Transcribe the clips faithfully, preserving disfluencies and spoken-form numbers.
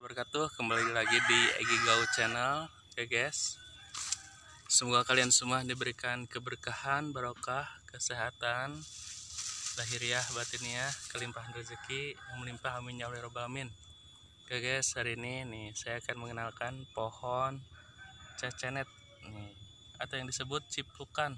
Wabarakatuh, kembali lagi di Egi Gau Channel ya guys. Semoga kalian semua diberikan keberkahan, barokah, kesehatan, lahiriah, batiniah, kelimpahan rezeki yang melimpah, amin ya rabbal alamin. Oke guys, hari ini nih saya akan mengenalkan pohon cecenet nih, atau yang disebut ciplukan.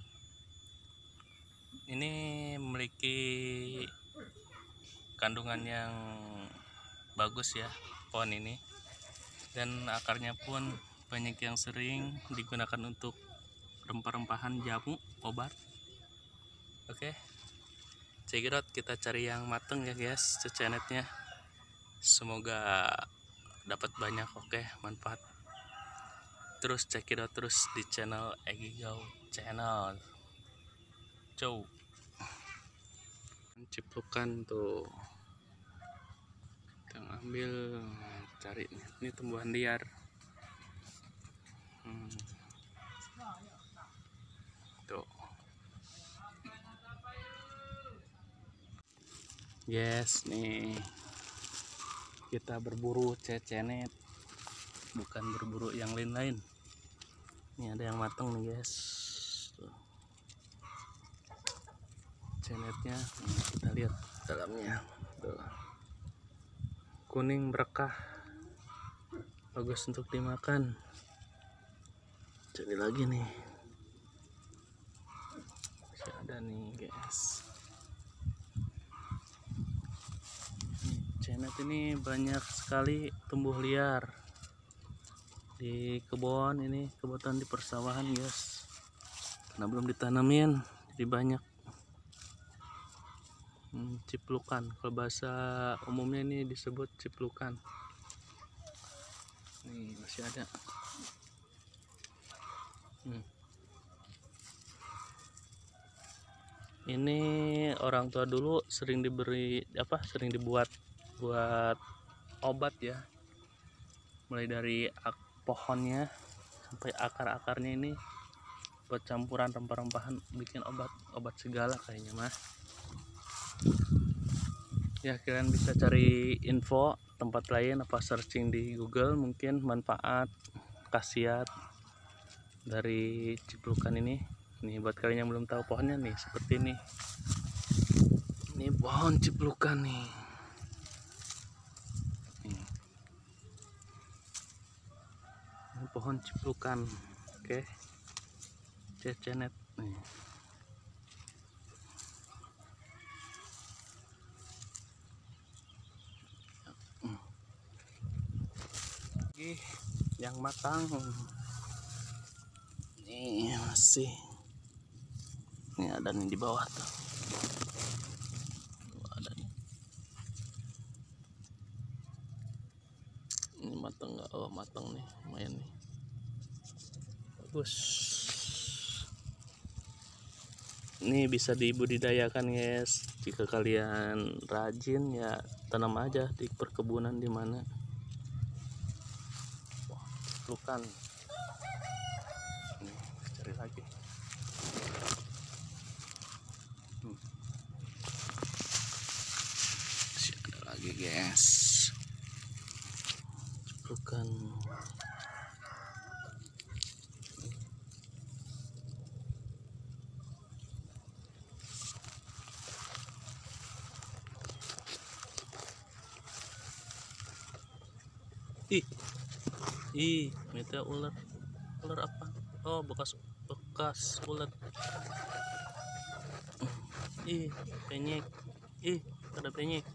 Ini memiliki kandungan yang bagus ya pohon ini, dan akarnya pun banyak yang sering digunakan untuk rempah-rempahan, jamu, obat. Oke, cekidot, kita cari yang mateng ya guys cecenetnya. Semoga dapat banyak. Oke, manfaat. Terus cekidot terus di channel Egi Gau Channel. Cow ciplukan tuh kita ambil, cari nih, ini tumbuhan liar. hmm. Tuh yes, nih kita berburu cecenet, bukan berburu yang lain-lain. Ini ada yang matang nih guys. Tuh. Cenetnya kita lihat dalamnya. Tuh. Kuning berkah, bagus untuk dimakan. Cari lagi nih, masih ada nih guys. Cenet ini banyak sekali tumbuh liar di kebun ini, kebetulan di persawahan guys, karena belum ditanamin jadi banyak. hmm, Ciplukan, kalau bahasa umumnya ini disebut ciplukan. Nih masih ada. hmm. Ini orang tua dulu sering diberi apa sering dibuat buat obat ya, mulai dari ak pohonnya sampai akar-akarnya ini buat campuran rempah-rempahan, bikin obat obat segala kayaknya mah ya. Kalian bisa cari info tempat lain, apa searching di Google, mungkin manfaat khasiat dari ciplukan ini. Nih buat kalian yang belum tahu pohonnya nih seperti ini. Ini pohon ciplukan nih. Ini pohon ciplukan. Oke, cecenet nih. Lagi yang matang nih masih. Ini ada nih di bawah tuh. Tuh ada nih. Ini matang nggak? Oh matang nih, lumayan nih, bagus. Ini bisa dibudidayakan guys, jika kalian rajin ya tanam aja di perkebunan di mana. Wah, ciplukan. Nih, cari lagi. Hmm. Masih ada lagi guys, ciplukan. Ih, ih, itu ular, ular apa? Oh, bekas bekas ular. Ih, penyek. Ih, pada penyek.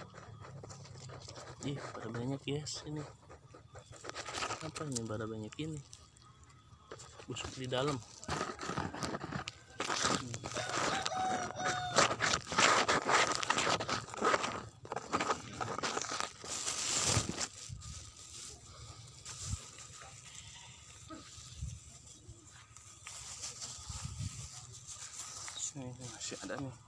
Ih, pada banyak yes ini. Apa ini pada banyak ini? Busuk di dalam. Ini masih ada nih.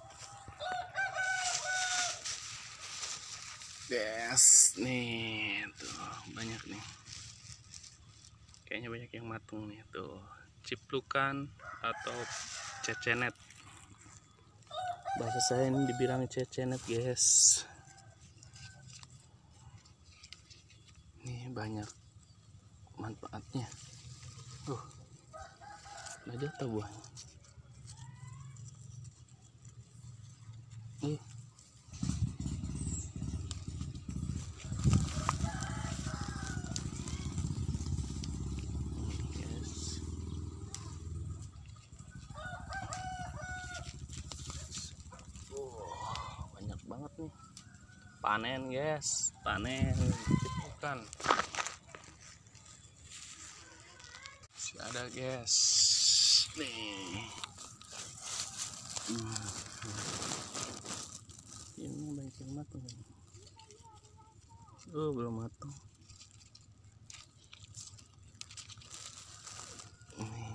Yes, nih tuh banyak nih. Kayaknya banyak yang matung nih tuh. Ciplukan atau cecenet. Bahasa saya ini dibilang cecenet guys. Nih Ini banyak manfaatnya. Uh, udah jatuh buahnya. Ih. Yes. Oh, banyak banget nih. Panen guys, panen cipukan. Masih ada guys. Nih. Hmm. Ini banyak yang matang. Oh, belum matang. Nih.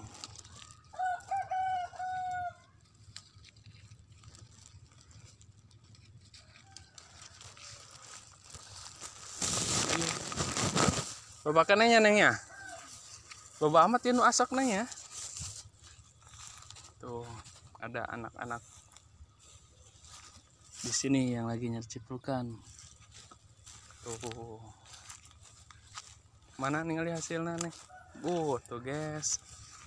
Loba kanenya neng ya. Loba amat ya nu asak neng ya. Tuh, ada anak-anak di sini yang lagi nyari cipukan. Tuh. Mana nih lihat hasilnya nih. Uh, tuh guys.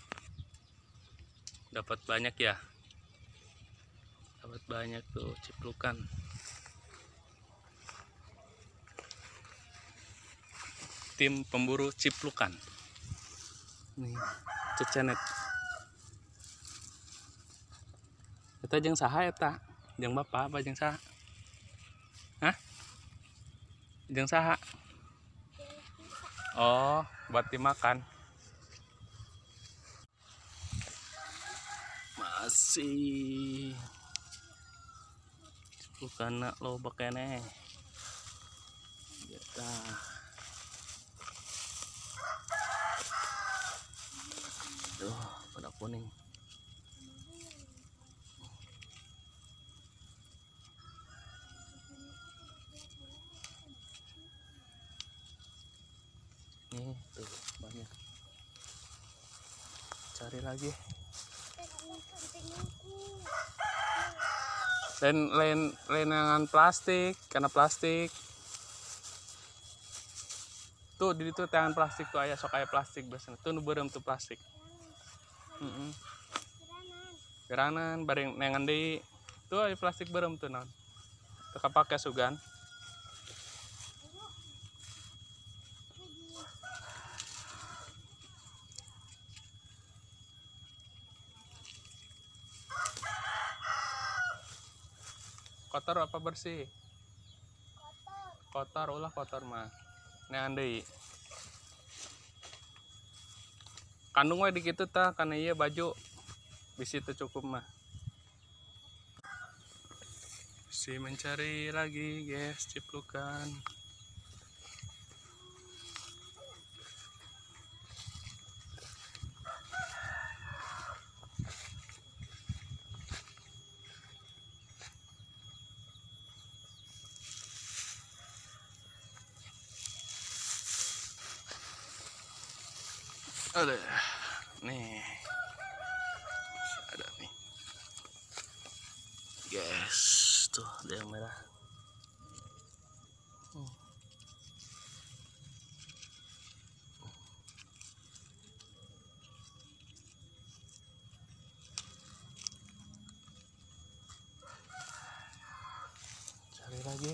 Dapat banyak ya. Dapat banyak tuh cipukan. Tim pemburu ciplukan. Nih, cecenet. Kita jeung saha eta? Jeung bapak apa jeung saha? Hah? Jeung saha? Oh, buat dimakan. Masih ciplukanna loba keneh. Eta. Tuh, pada kuning. Nih, tuh banyak. Cari lagi. Lain lain lain dengan plastik, karena plastik. Tuh di itu tangan plastik tuh aya sok aya plastik biasanya. Tuh nu beureum tuh plastik. Heeh. Mm -mm. Geranan bareng nengan deui. Tuh aya plastik beureum tuh naon. Teu kapake sugan. Kotor apa bersih? Kotor. Kotor ulah kotor mah. Nengan deui. Kandung we di kitu tah kana ieu baju bisi teu cukup mah. Si mencari lagi guys ciplukan. Ada nih, ada nih guys, tuh ada yang merah. hmm. Cari lagi.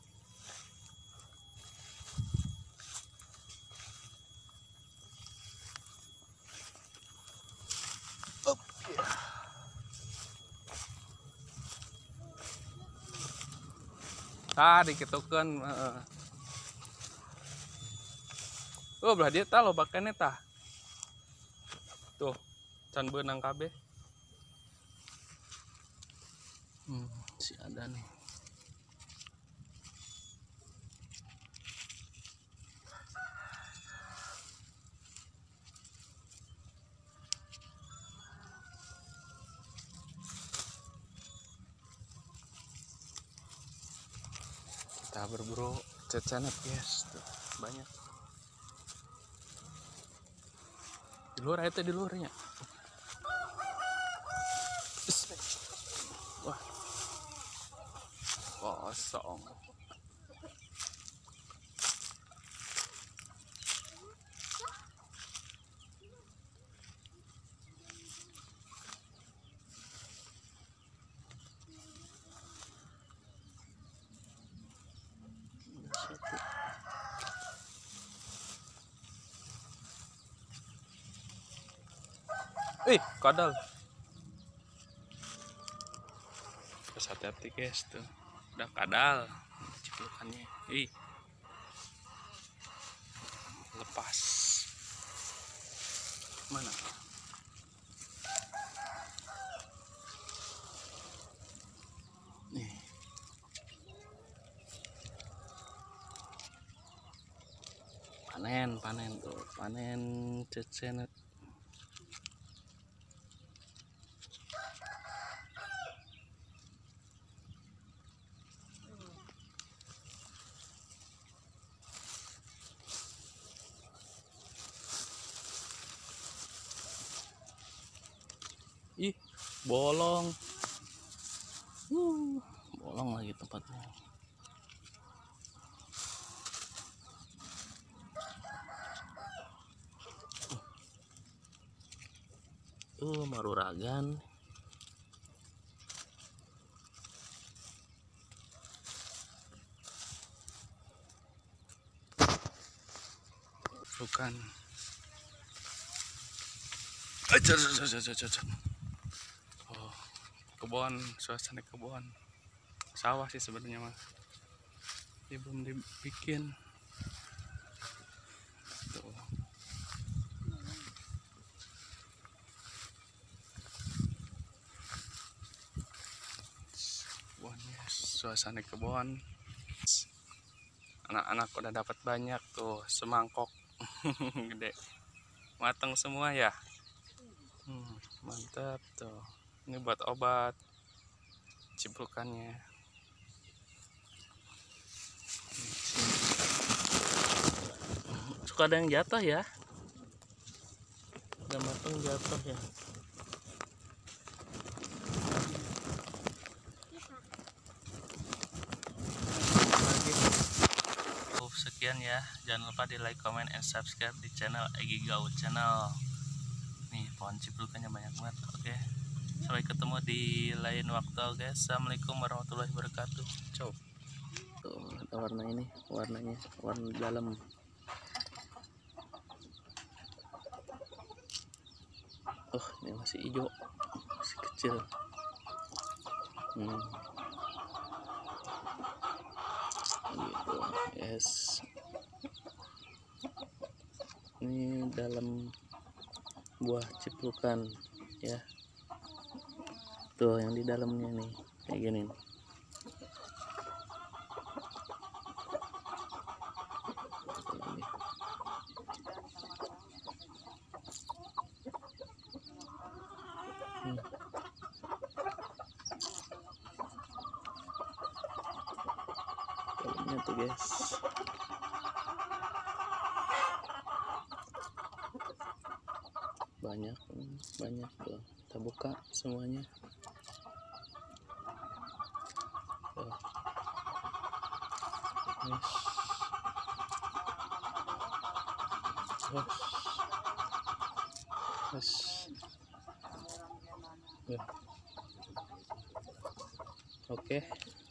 Ah, dikitukeun heeh. Oh, belah dia tah lo bakane tah. Tuh, can beunang kabeh. Hmm, si ada nih. Kita berburu cecenet guys, tuh banyak. Di luar itu di luarnya. Wah, kosong. Ih, kadal. Terus hati-hati guys tuh. Udah kadal ciplukannya. Ih. Lepas. Mana? Nih. Panen, panen tuh, panen cecenet. Ih, bolong. Uh, bolong lagi tempatnya. Uh, maruragan. Bukan. Ajar, ajar, ajar, ajar. Oh, kebun, suasana kebun. Sawah sih sebenarnya mah. Ini belum dibikin. Tuh. Kebunnya, suasana kebun. Anak-anak udah dapat banyak tuh, semangkok gede. Matang semua ya. Hmm, mantap tuh. Ini buat obat ciplukannya. Suka ada yang jatuh ya. Udah matang jatuh ya. Sekian ya, jangan lupa di like, comment, and subscribe di channel Egi Gaul Channel. Nih pohon ciplukannya banyak banget. Oke, sampai ketemu di lain waktu. Oke, assalamualaikum warahmatullahi wabarakatuh. Ciao. Tuh ada warna ini, warnanya warna dalam. Oh, ini masih hijau, masih kecil. Hmm. Gitu, yes. Ini dalam buah ciplukan ya. Tuh yang di dalamnya nih kayak gini. Hmm. Dalamnya tuh guys. Banyak banyak tuh, kita buka semuanya. Tuh. Yes. Yes. Yes. Yeah. Oke. Okay.